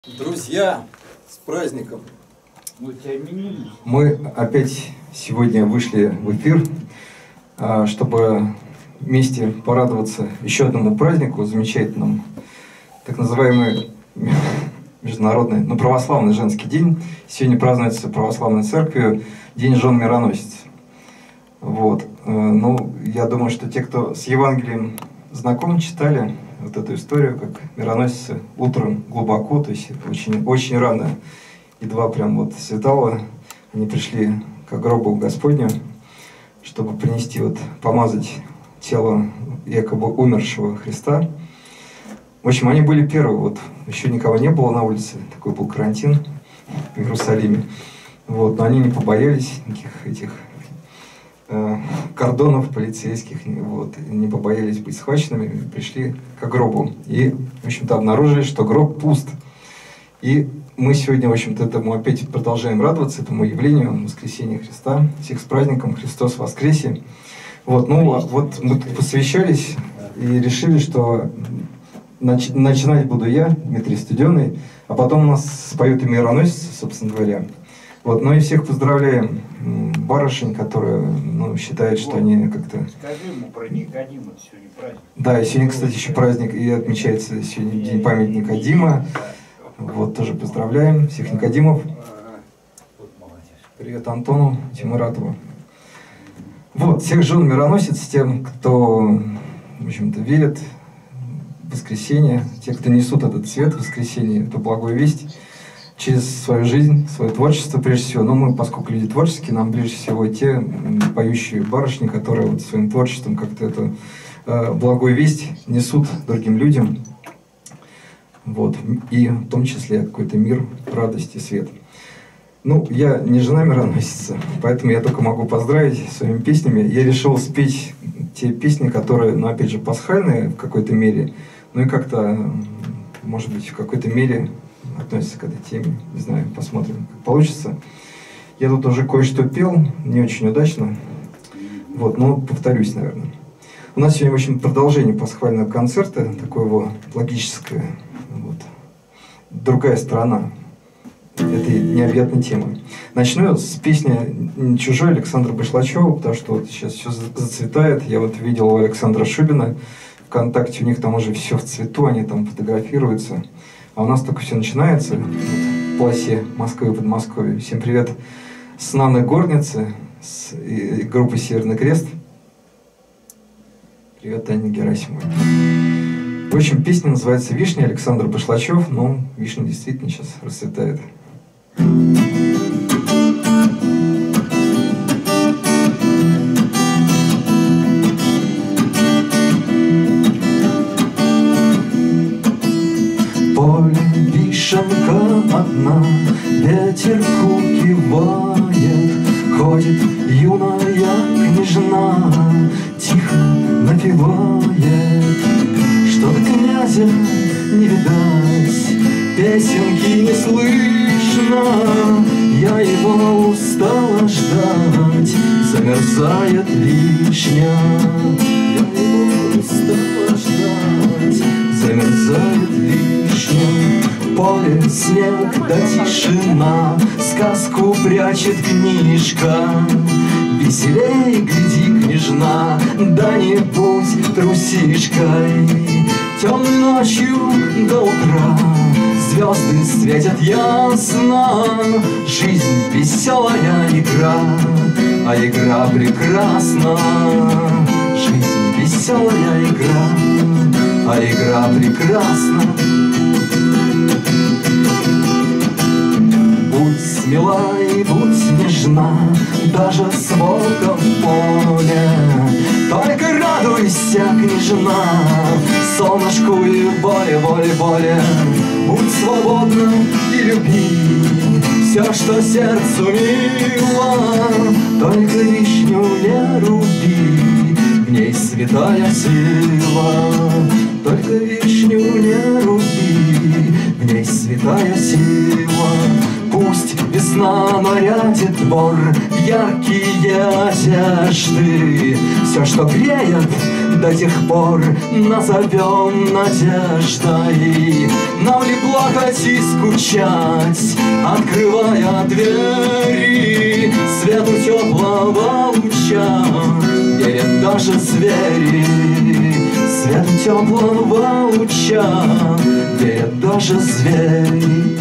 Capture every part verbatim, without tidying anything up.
Друзья, с праздником! Мы опять сегодня вышли в эфир, чтобы вместе порадоваться еще одному празднику, замечательному, так называемый международный, ну, православный женский день. Сегодня празднуется православной церковью День жен-мироносец. Вот. Ну, я думаю, что те, кто с Евангелием знаком, читали вот эту историю, как мироносицы утром глубоко, то есть очень, очень рано, едва прям вот светало, они пришли к гробу Господню, чтобы принести, вот, помазать тело якобы умершего Христа. В общем, они были первые, вот, еще никого не было на улице, такой был карантин в Иерусалиме. Вот, но они не побоялись никаких этих э, кордонов полицейских, вот, не побоялись быть схваченными, пришли к гробу. И, в общем-то, обнаружили, что гроб пуст. И мы сегодня, в общем-то, этому опять продолжаем радоваться, этому явлению воскресения Христа. Всех с праздником, Христос воскресе. Вот, ну, вот мы тут посвящались и решили, что нач- начинать буду я, Дмитрий Студеный, а потом у нас споют и мироносицы, собственно говоря. Вот, ну и всех поздравляем барышень, которые, ну, считают, что они как-то... Скажи ему про Никодима, сегодня праздник. Да, и сегодня, кстати, еще праздник, и отмечается сегодня День памяти Никодима. Вот, тоже поздравляем всех Никодимов. Привет Антону Тимуратову. Вот, всех жен мироносец, тем, кто, в общем-то, верит в воскресенье, те, кто несут этот свет воскресенья, эту благую весть через свою жизнь, свое творчество прежде всего. Но мы, поскольку люди творческие, нам ближе всего те поющие барышни, которые вот своим творчеством как-то эту э, благую весть несут другим людям. Вот, и в том числе какой-то мир, радость и свет. Ну, я не жена мироносица, поэтому я только могу поздравить своими песнями. Я решил спеть те песни, которые, ну, опять же, пасхальные в какой-то мере, ну и как-то, может быть, в какой-то мере относятся к этой теме. Не знаю, посмотрим, как получится. Я тут уже кое-что пел, не очень удачно. Вот, но повторюсь, наверное. У нас сегодня, в общем, продолжение пасхального концерта, такое его логическое. Вот. Другая сторона этой необъятной темы. Начну с песни «Чужой» Александра Башлачева, потому что вот сейчас все зацветает. Я вот видел у Александра Шубина ВКонтакте, у них там уже все в цвету, они там фотографируются. А у нас только все начинается вот, в полосе Москвы и Подмосковья. Всем привет с Нанной Горницы, с и, и группы «Северный крест». Привет, Таня Герасимова. В общем, песня называется «Вишня», Александр Башлачев. Ну, вишня действительно сейчас расцветает. Поле вишенка одна, ветер кивает, ходит юная княжна, тихо напевает. Что-то князя не видать, песенки не слышно, я его устала ждать, замерзает вишня. Я его устала ждать, замерзает вишня. Поле, снег да тишина, сказку прячет книжка. Веселей, гляди, княжна, да не будь трусишкой. Темной ночью до утра звезды светят ясно. Жизнь веселая игра, а игра прекрасна. Жизнь веселая игра, а игра прекрасна. Будь смела и будь нежна, даже с волком в поле. Только радуйся, княжна, солнышку и воле, воле, воле. Будь свободна и люби все, что сердцу мило. Только вишню не руби, в ней святая сила. Только вишню не руби, в ней святая сила. Пусть весна нарядит двор в яркие одежды, все, что греет до тех пор назовем надеждой. Нам ли плакать и скучать, открывая двери свету теплого луча, верят даже звери. Свету теплого луча верят даже звери.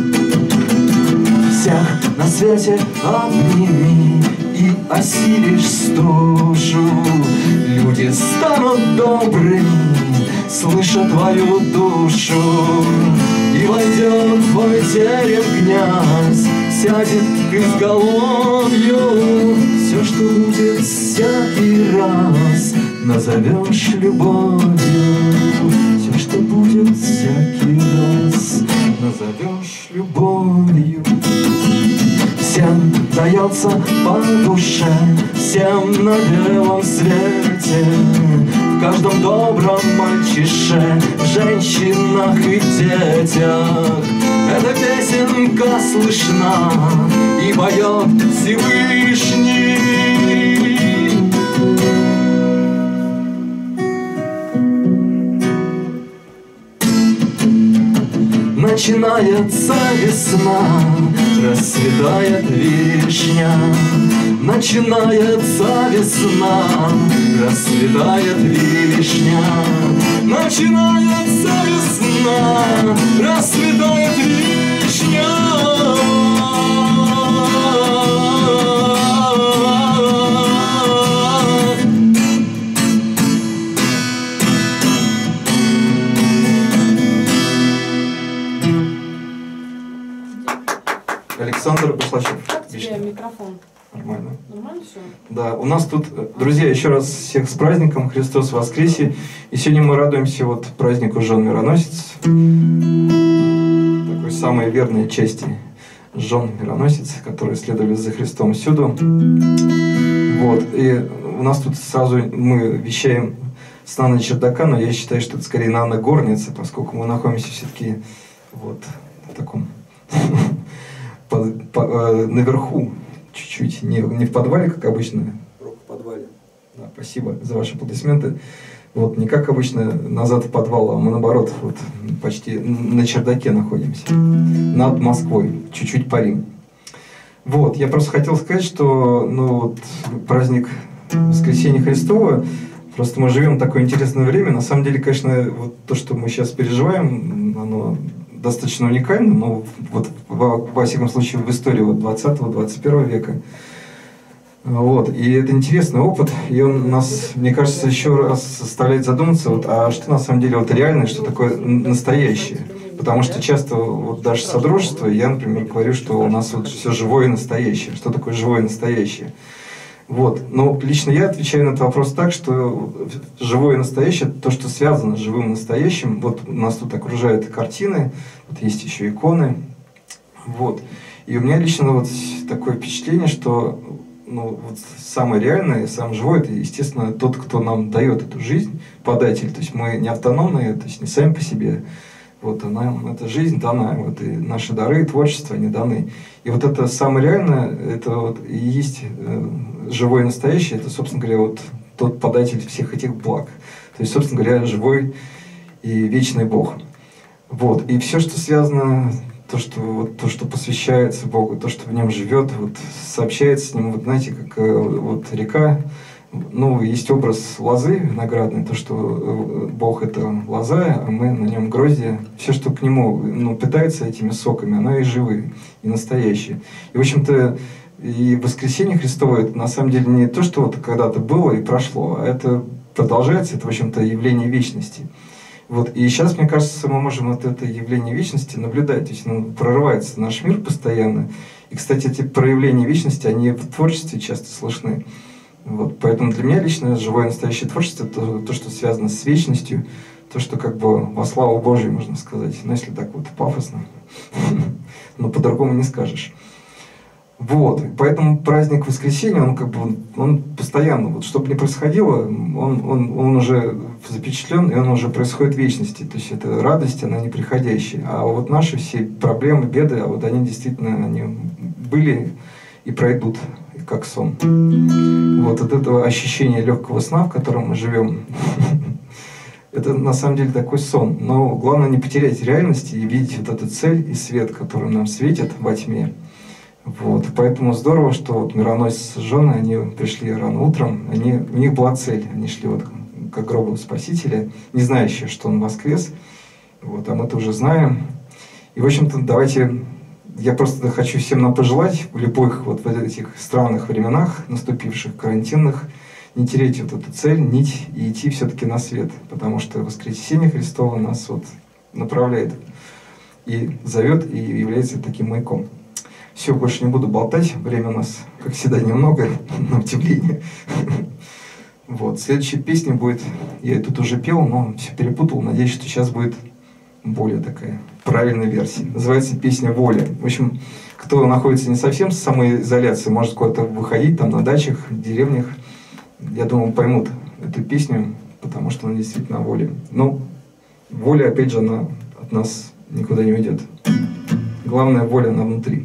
Всех на свете обними и осилишь стужу. Люди станут добрыми, слыша твою душу. И войдет в твой терем князь, сядет к изголовью. Все, что будет всякий раз, назовешь любовью. Все, что будет всякий раз, назовешь любовью. Всем дается по душе, всем на белом свете, в каждом добром мальчише, в женщинах и детях. Эта песенка слышна и поет Всевышний. Начинается весна, расцветает вишня. Начинается весна, расцветает вишня. Начинается весна, расцветает вишня. Александр Буслачев. Как тебе микрофон? Нормально. Нормально все? Да, у нас тут, друзья, еще раз всех с праздником, Христос воскресе. И сегодня мы радуемся вот празднику Жен Мироносец. Такой самой верной части Жен Мироносец, которые следовали за Христом всюду. Вот, и у нас тут сразу мы вещаем с Нанной чердака, но я считаю, что это скорее Нанна горница, поскольку мы находимся все-таки вот в таком... По, по, э, наверху, чуть-чуть, не, не в подвале, как обычно. Рок в подвале. Да, спасибо за ваши аплодисменты. Вот, не как обычно назад в подвал, а мы наоборот, вот, почти на чердаке находимся. Над Москвой, чуть-чуть парим. Вот, я просто хотел сказать, что ну, вот, праздник Воскресения Христова, просто мы живем в такое интересное время. На самом деле, конечно, вот то, что мы сейчас переживаем, оно... достаточно уникально, но вот во, во всяком случае в истории вот двадцатого двадцать первого века. Вот. И это интересный опыт, и он нас, мне кажется, еще раз заставляет задуматься, вот, а что на самом деле вот реальное, что такое настоящее. Потому что часто вот даже содружество, я, например, говорю, что у нас вот все живое и настоящее. Что такое живое и настоящее? Вот. Но лично я отвечаю на этот вопрос так, что живое и настоящее, то, что связано с живым и настоящим, вот нас тут окружают картины, вот есть еще иконы, вот. И у меня лично вот такое впечатление, что ну, вот самое реальное, самое живое, это, естественно, тот, кто нам дает эту жизнь, податель, то есть мы не автономные, то есть не сами по себе. Вот, а нам эта жизнь дана, вот, и наши дары, творчество, они даны. И вот это самое реальное, это вот и есть э, живое и настоящее, это, собственно говоря, вот тот податель всех этих благ. То есть, собственно говоря, живой и вечный Бог. Вот, и все, что связано, то, что, вот, то, что посвящается Богу, то, что в нем живет, вот, сообщается с ним, вот знаете, как э, вот река. Ну, есть образ лозы виноградной, то, что Бог — это лоза, а мы на нем гроздья. Все, что к нему ну, питается этими соками, оно и живые, и настоящее. И, в общем-то, и воскресение Христово — это на самом деле не то, что вот когда-то было и прошло, а это продолжается, это, в общем-то, явление вечности. Вот. И сейчас, мне кажется, мы можем вот это явление вечности наблюдать, то есть ну, прорывается наш мир постоянно. И, кстати, эти проявления вечности, они в творчестве часто слышны. Вот, поэтому для меня лично живое настоящее творчество — это то, что связано с вечностью, то, что как бы во славу Божию, можно сказать, ну если так вот пафосно, но по-другому не скажешь. Вот, поэтому праздник Воскресения, он как бы, он постоянно, вот что бы ни происходило, он, он, он уже запечатлен, и он уже происходит в вечности, то есть это радость, она неприходящая. А вот наши все проблемы, беды, а вот они действительно, они были и пройдут. как сон. Вот от этого ощущения легкого сна, в котором мы живем, это на самом деле такой сон. Но главное не потерять реальности и видеть вот эту цель и свет, который нам светит во тьме. Вот. Поэтому здорово, что вот мироносец с женой, они пришли рано утром, они, у них была цель, они шли вот к гробу Спасителя, не знающие, что он воскрес. Вот, а мы-то уже знаем. И, в общем-то, давайте, я просто хочу всем нам пожелать в любых вот в этих странных временах, наступивших, карантинных, не терять вот эту цель, нить и идти все-таки на свет. Потому что воскресение Христово нас вот направляет и зовет, и является таким маяком. Все, больше не буду болтать, время у нас, как всегда, немного, на удивление. Вот, следующая песня будет, я ее тут уже пел, но все перепутал, надеюсь, что сейчас будет более такая правильная версия. Называется песня «Воля». В общем, кто находится не совсем в самоизоляции, может куда-то выходить, там на дачах, в деревнях, я думаю, поймут эту песню, потому что она действительно о воле. Но воля, опять же, она от нас никуда не уйдет. Главное, воля, она внутри.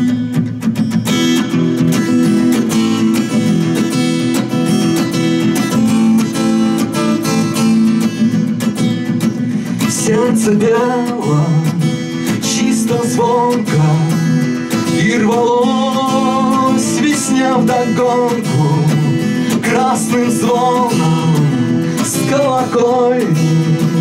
Сердце бело, чисто звонко, и рвалось весня вдогонку красным звоном с колокольни.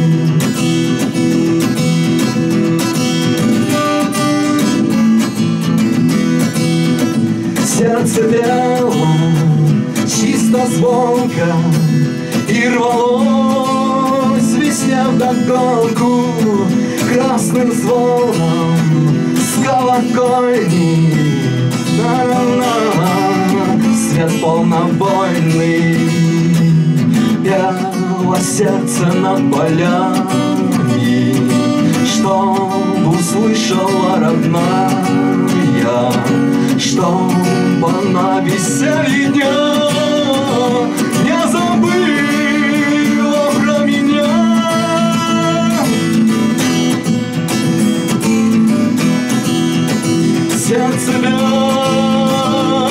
Сердце бело, чисто звонко, и рвалось весня вдогонку красным звоном с колокольни. На-на-на, свет полнобойный, пело сердце над полями, чтоб услышала родная, чтоб она веселье дня не забыла про меня. Сердце бело,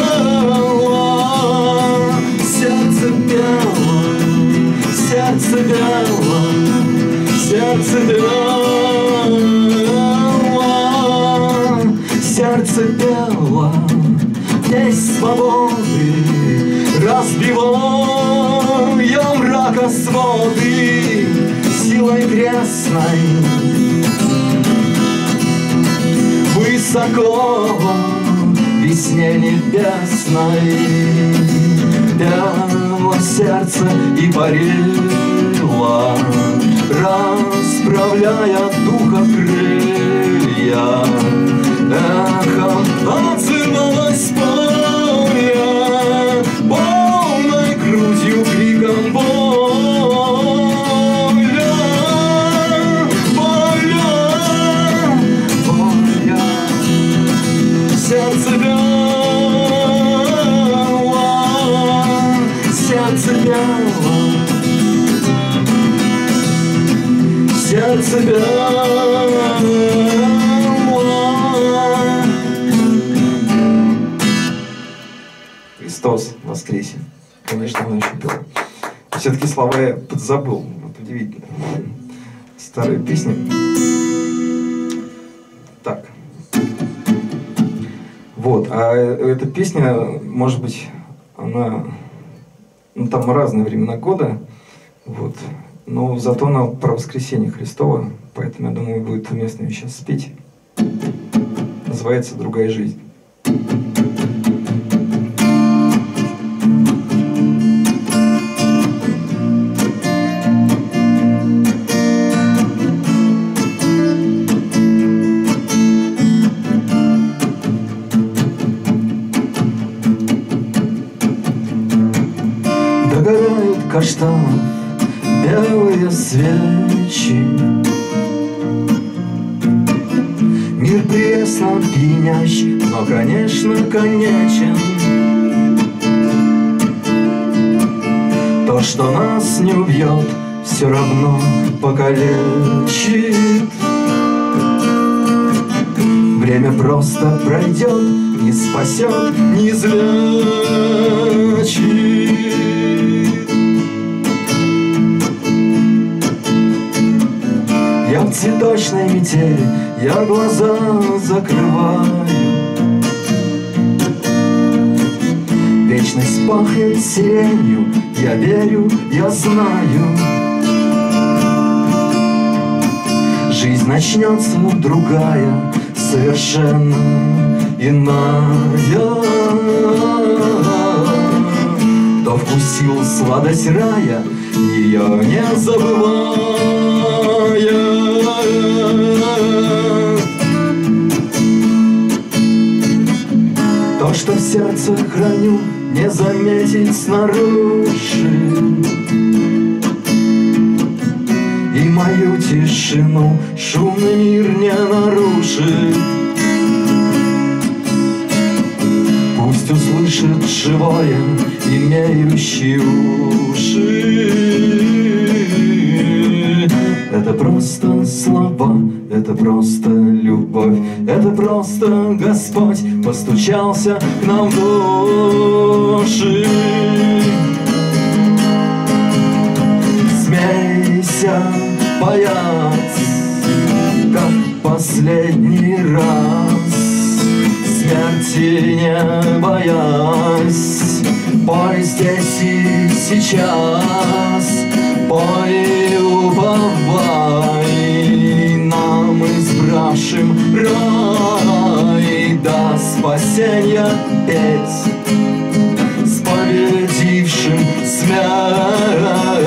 сердце бело, сердце бело, сердце бело, сердце бело, песнь свободы, разбивая мрака своды силой крестной. Высоко в весне небесной пело сердце и парило, расправляя духа крылья. Эхом отзывалось поле, полной грудью криком воля, воля, воля. Сердце бело, сердце бело, сердце бело. Христос воскресе. Конечно, он еще пел. Все-таки слова я подзабыл. Вот удивительно. Старые песни. Так. Вот. А эта песня, может быть, она... Ну, там разные времена года. Вот. Но зато она про воскресение Христова. Поэтому, я думаю, будет уместно ее сейчас спеть. Называется «Другая жизнь». Догорают каштанов белые свечи, мир пресно пьянящ, но, конечно, конечен. То, что нас не убьет, все равно покалечит. Время просто пройдет, не спасет, не излечит. Я в цветочной метели, я глаза закрываю. Вечность пахнет сиренью, я верю, я знаю. Жизнь начнется другая, совершенно иная. Кто вкусил сладость рая, ее не забывая. То, что в сердце храню, не заметить снаружи. И мою тишину шумный мир не нарушит. Пусть услышит живое, имеющий уши. Это просто слова, это просто любовь, это просто Господь постучался к нам в души. Смейся, бояц, как последний раз, смерти не боясь, пой здесь и сейчас, пой и уповай нам избравшим рай, до спасения петь, с победившим смерть.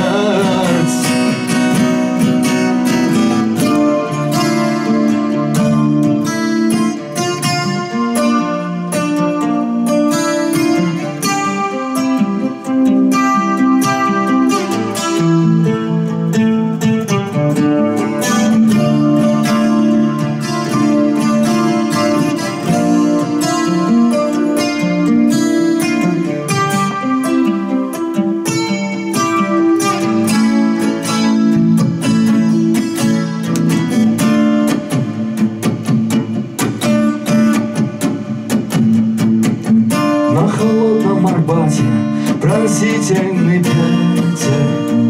Пронзительный ветер,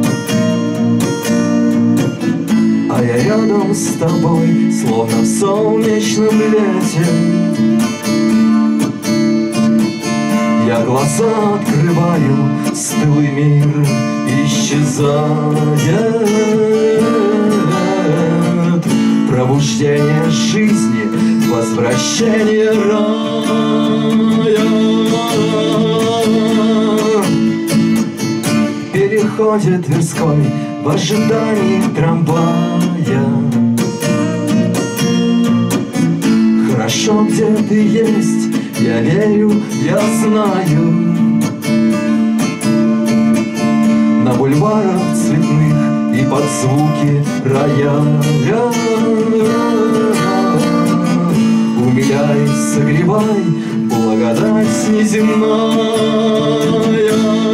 а я рядом с тобой, словно в солнечном лете. Я глаза открываю, стылый мир исчезает. Пробуждение жизни, возвращение рая. Переходит Тверской в ожидании трамвая. Хорошо, где ты есть, я верю, я знаю. На бульварах цветных и под звуки рояля. Умиляй, согревай, благодать неземная.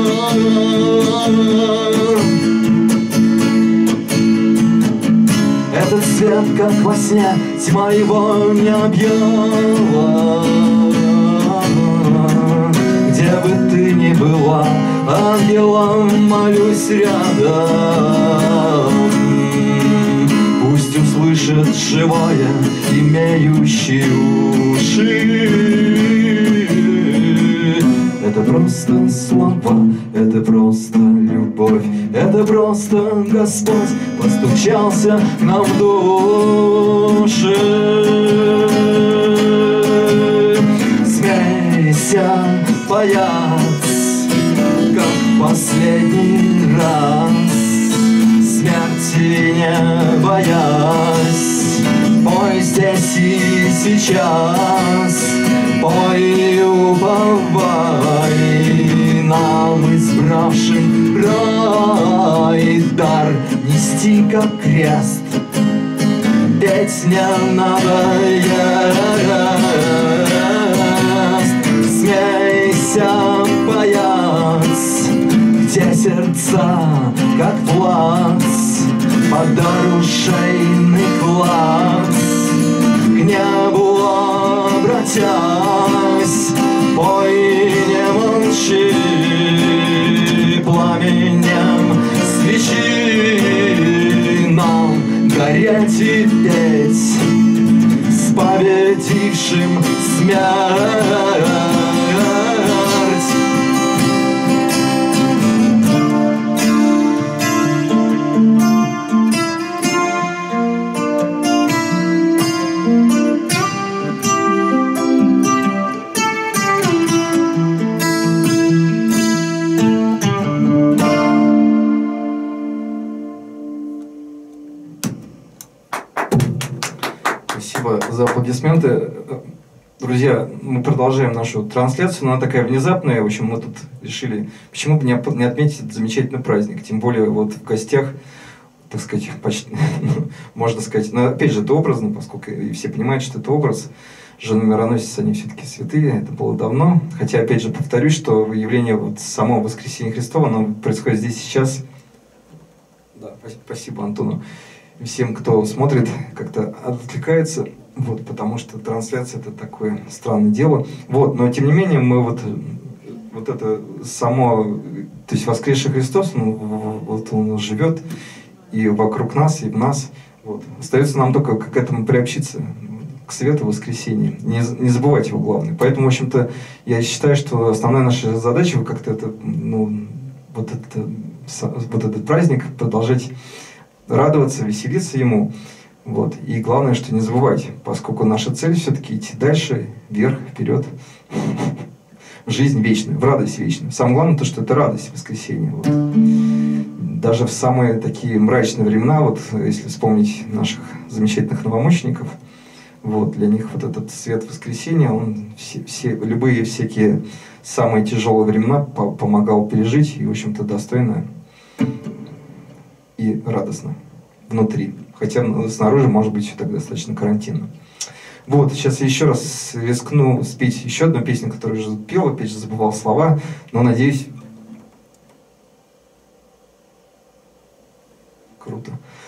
Этот свет, как во сне, тьма его не объяла. Где бы ты ни была, ангелом молюсь рядом. Пусть услышит живое, имеющий уши. Это просто слова, это просто любовь, это просто Господь постучался нам в души. Смейся, бояц, как последний раз, смерти не боясь, пой здесь и сейчас, пой и уповай нам избравшим рай, дар нести как крест, петь не надоест. Смейся, бояц, где сердца как плац, под оружейный класс к небу светясь, пой, не молчи, пламенем свечи нам гореть и петь с победившим смерть. Спасибо за аплодисменты. Друзья, мы продолжаем нашу трансляцию, но она такая внезапная. В общем, мы тут решили, почему бы не отметить этот замечательный праздник. Тем более вот в гостях, так сказать, почти, можно сказать, но опять же, это образно, поскольку и все понимают, что это образ. Жены мироносицы, они все-таки святые, это было давно. Хотя, опять же, повторюсь, что явление вот самого воскресения Христова, оно происходит здесь сейчас. Да, спасибо Антону. Всем, кто смотрит, как-то отвлекается, вот, потому что трансляция — это такое странное дело. Вот, но тем не менее мы вот, вот это само, то есть воскресший Христос, ну, вот он живет и вокруг нас, и в нас. Вот. Остается нам только к этому приобщиться, к свету воскресения, не, не забывать его главное. Поэтому, в общем-то, я считаю, что основная наша задача как-то это, ну, вот, это, вот этот праздник продолжать радоваться, веселиться ему. Вот. И главное, что не забывать, поскольку наша цель все-таки идти дальше, вверх, вперед, в жизнь вечную, в радость вечную. Самое главное то, что это радость воскресения. Вот. Даже в самые такие мрачные времена, вот если вспомнить наших замечательных новомучеников, вот, для них вот этот свет воскресения, он все, все, любые всякие самые тяжелые времена по помогал пережить и, в общем-то, достойно и радостно внутри. Хотя снаружи может быть все так достаточно карантинно. Вот, сейчас я еще раз рискну спеть еще одну песню, которую уже пел, опять же забывал слова, но надеюсь... Круто.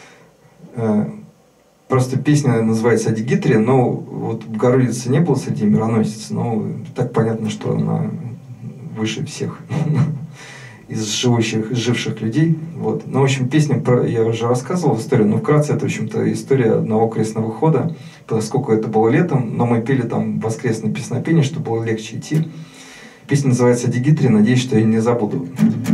Просто песня называется «Адигитрия», но вот Богородицы не было среди мироносиц, но так понятно, что она выше всех из живущих, живших людей. Вот. Ну, в общем, песня, про, я уже рассказывал историю, но вкратце это, в общем-то, история одного крестного хода, поскольку это было летом, но мы пели там воскресное песнопение, чтобы было легче идти. Песня называется «Адигитрия», надеюсь, что я не забуду.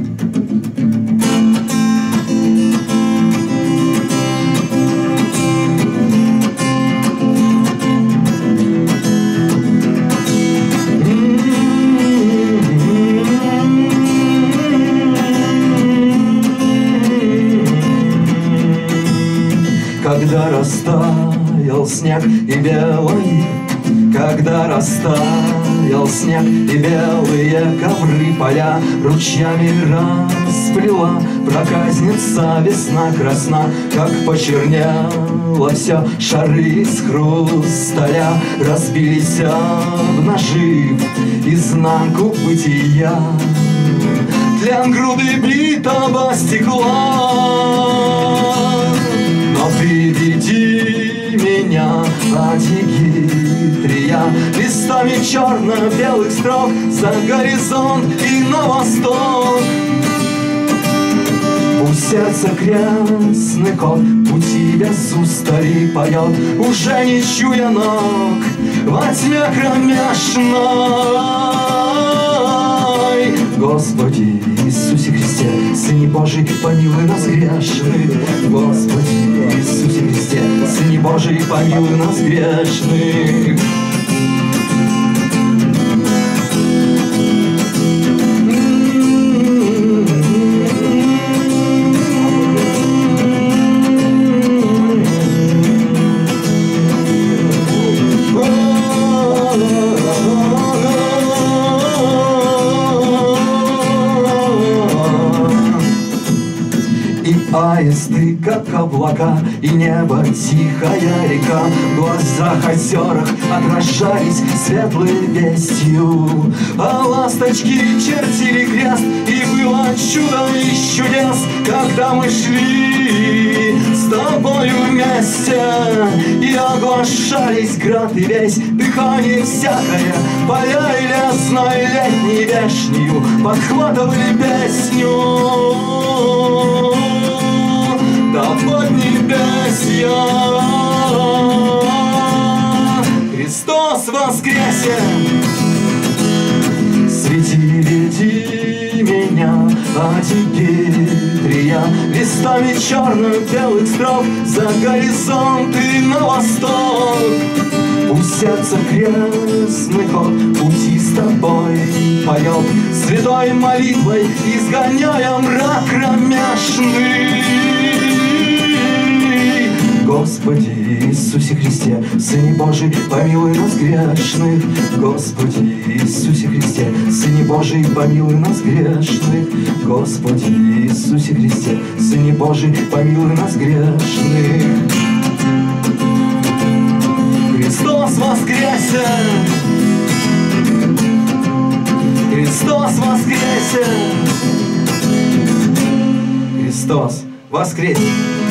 Когда растаял снег и белый, когда растаял снег и белые ковры поля ручьями расплела проказница весна красна, как почернело все, шары из хрусталя разбились обнажив изнанку бытия. Тлен груды битого стекла. Но приведи меня, Адигитрия, листами черно-белых строк за горизонт и на восток. Пусть сердце крестный кот пути без устали поет, уже не чуя ног во тьме кромешной. Господи Иисусе Христе, Сыне Божий, помилуй нас грешных. Господи Иисусе Христе, Сыне Божий, помилуй нас грешных. Аисты, как облака, и небо тихая река, в глазах озерах отражались светлой вестью. А ласточки чертили крест, и было чудо из чудес, когда мы шли с тобою вместе, и оглашались град и весь, дыхание всякое, поля и лесной летней вешнею подхватывали песню до поднебесья. Христос воскресе! Свети, веди меня, а теперь я листами черных белых строк за горизонт и на восток. Пусть сердце крестный ход пути с тобой поет, святой молитвой изгоняя мрак кромешный. Господи Иисусе Христе, Сыне Божий, помилуй нас грешных. Господи Иисусе Христе, Сыне Божий, помилуй нас грешных. Господи Иисусе Христе, Сыне Божий, помилуй нас грешных. Христос воскресе! Христос воскресе! Христос воскресе!